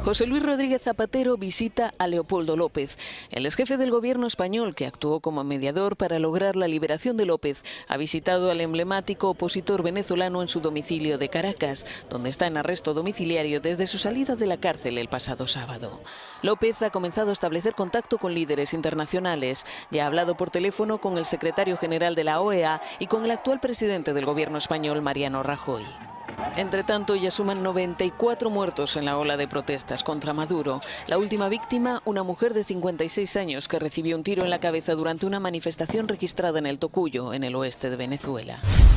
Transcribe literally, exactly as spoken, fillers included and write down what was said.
José Luis Rodríguez Zapatero visita a Leopoldo López. El exjefe del gobierno español, que actuó como mediador para lograr la liberación de López, ha visitado al emblemático opositor venezolano en su domicilio de Caracas, donde está en arresto domiciliario desde su salida de la cárcel el pasado sábado. López ha comenzado a establecer contacto con líderes internacionales. Ya ha hablado por teléfono con el secretario general de la O E A y con el actual presidente del gobierno español, Mariano Rajoy. Entre tanto, ya suman noventa y cuatro muertos en la ola de protestas contra Maduro. La última víctima, una mujer de cincuenta y seis años que recibió un tiro en la cabeza durante una manifestación registrada en el Tocuyo, en el oeste de Venezuela.